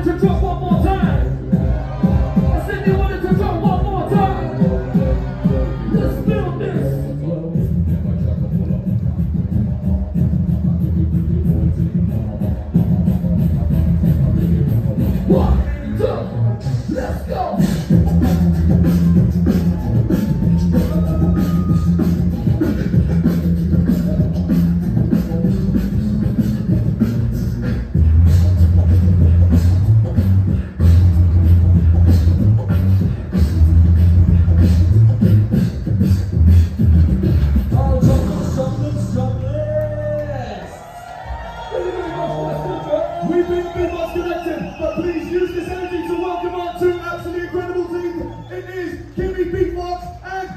wanted to drop one more time. I said you wanted to drop one more time. Let's build this. One, two, let's go. We've been Big Boss Collective, but please use this energy to welcome our two absolutely incredible teams. It is Kimmy Beatbox and